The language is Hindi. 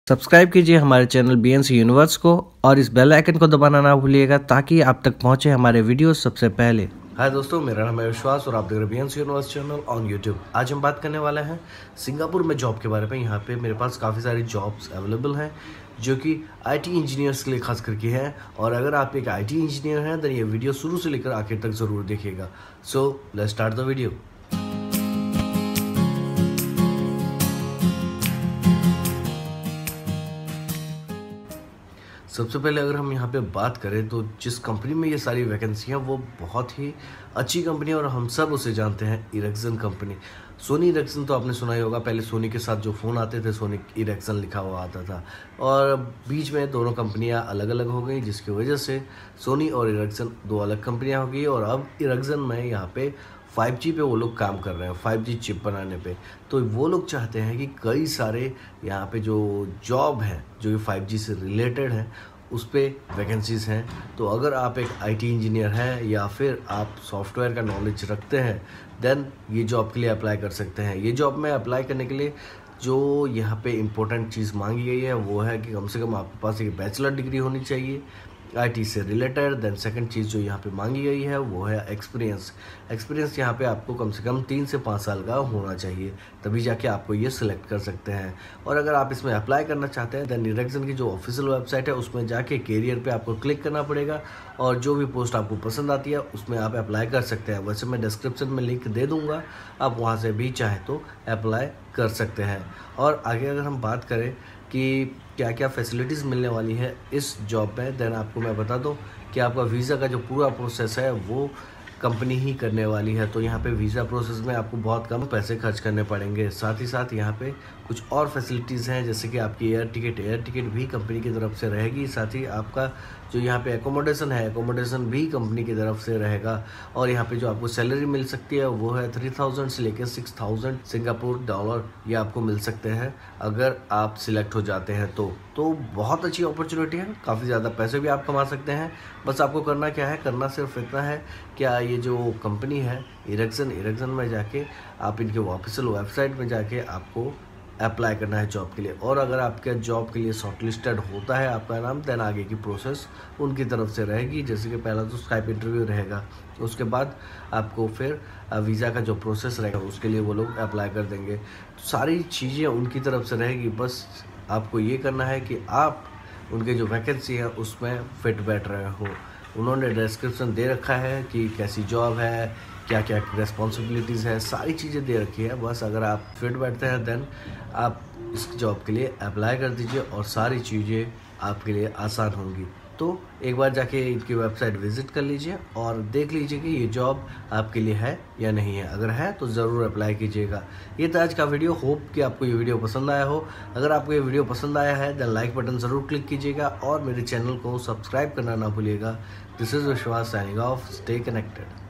सब्सक्राइब कीजिए हमारे चैनल BNC यूनिवर्स को और इस बेल आइकन को दबाना ना भूलिएगा ताकि आप तक पहुंचे हमारे वीडियो सबसे पहले। हाय दोस्तों, मेरा नाम है विश्वास और आप देख रहे हैं BNC universe channel on YouTube. आज हम बात करने वाले हैं सिंगापुर में जॉब के बारे में। यहाँ पे मेरे पास काफ़ी सारी जॉब्स अवेलेबल हैं जो कि IT इंजीनियर्स के लिए खास करके हैं। और अगर आप एक IT इंजीनियर हैं तो ये वीडियो शुरू से लेकर आखिर तक ज़रूर देखिएगा। So let's start the video. सबसे पहले अगर हम यहाँ पे बात करें तो जिस कंपनी में ये सारी वैकेंसी हैं वो बहुत ही अच्छी कंपनी है और हम सब उसे जानते हैं, इरेक्सन कंपनी। सोनी इरेक्सन तो आपने सुना ही होगा। पहले सोनी के साथ जो फ़ोन आते थे सोनी इरेक्सन लिखा हुआ आता था और बीच में दोनों कंपनियां अलग अलग हो गई, जिसकी वजह से सोनी और इरेक्सन दो अलग कंपनियां हो गई। और अब इरेक्सन में यहाँ पे 5G पे वो लोग काम कर रहे हैं, 5G चिप बनाने पे। तो वो लोग चाहते हैं कि कई सारे यहाँ पे जो जॉब है जो कि 5G से रिलेटेड है उस पर वैकेंसीज़ हैं। तो अगर आप एक IT इंजीनियर हैं या फिर आप सॉफ्टवेयर का नॉलेज रखते हैं देन ये जॉब के लिए अप्लाई कर सकते हैं। ये जॉब में अप्लाई करने के लिए जो यहाँ पे इम्पोर्टेंट चीज़ मांगी गई है वो है कि कम से कम आपके पास एक बैचलर डिग्री होनी चाहिए IT से रिलेटेड। देन सेकंड चीज़ जो यहाँ पे मांगी गई है वो है एक्सपीरियंस। एक्सपीरियंस यहाँ पे आपको कम से कम 3 से 5 साल का होना चाहिए, तभी जाके आपको ये सिलेक्ट कर सकते हैं। और अगर आप इसमें अप्लाई करना चाहते हैं देन इरेक्सन की जो ऑफिशियल वेबसाइट है उसमें जाके कैरियर पे आपको क्लिक करना पड़ेगा और जो भी पोस्ट आपको पसंद आती है उसमें आप अप्लाई कर सकते हैं। वैसे मैं डिस्क्रिप्शन में लिंक दे दूँगा, आप वहाँ से भी चाहे तो अप्लाई कर सकते हैं। और आगे अगर हम बात करें कि क्या क्या फैसिलिटीज़ मिलने वाली है इस जॉब में, देन आपको मैं बता दूं कि आपका वीज़ा का जो पूरा प्रोसेस है वो कंपनी ही करने वाली है। तो यहाँ पे वीज़ा प्रोसेस में आपको बहुत कम पैसे खर्च करने पड़ेंगे। साथ ही साथ यहाँ पे कुछ और फैसिलिटीज़ हैं जैसे कि आपकी एयर टिकट भी कंपनी की तरफ से रहेगी। साथ ही आपका जो यहाँ पे एकोमोडेशन है एकोमोडेशन भी कंपनी की तरफ से रहेगा। और यहाँ पे जो आपको सैलरी मिल सकती है वो है 3000 से लेकर 6000 सिंगापुर डॉलर ये आपको मिल सकते हैं अगर आप सिलेक्ट हो जाते हैं तो बहुत अच्छी अपॉर्चुनिटी है, काफ़ी ज़्यादा पैसे भी आप कमा सकते हैं। बस आपको करना क्या है, करना सिर्फ इतना है क्या ये जो कंपनी है इरेक्सन में जाके आप इनके ऑफिशियल वेबसाइट में जाके आपको अप्लाई करना है जॉब के लिए। और अगर आपके जॉब के लिए शॉर्टलिस्टेड होता है आपका नाम देन आगे की प्रोसेस उनकी तरफ से रहेगी। जैसे कि पहला तो स्काइप इंटरव्यू रहेगा, उसके बाद आपको फिर वीज़ा का जो प्रोसेस रहेगा उसके लिए वो लोग अप्लाई कर देंगे। तो सारी चीज़ें उनकी तरफ से रहेगी। बस आपको ये करना है कि आप उनके जो वैकेंसी है उसमें फिट बैठ रहे हो। उन्होंने डिस्क्रिप्शन दे रखा है कि कैसी जॉब है, क्या क्या रेस्पॉन्सिबिलिटीज़ है, सारी चीज़ें दे रखी है। बस अगर आप फिट बैठते हैं देन आप इस जॉब के लिए अप्लाई कर दीजिए और सारी चीज़ें आपके लिए आसान होंगी। तो एक बार जाके इनकी वेबसाइट विजिट कर लीजिए और देख लीजिए कि ये जॉब आपके लिए है या नहीं है। अगर है तो ज़रूर अप्लाई कीजिएगा। ये था आज का वीडियो। होप कि आपको ये वीडियो पसंद आया हो। अगर आपको ये वीडियो पसंद आया है देन लाइक बटन ज़रूर क्लिक कीजिएगा और मेरे चैनल को सब्सक्राइब करना ना भूलिएगा। This is Vishwas signing off. Stay connected.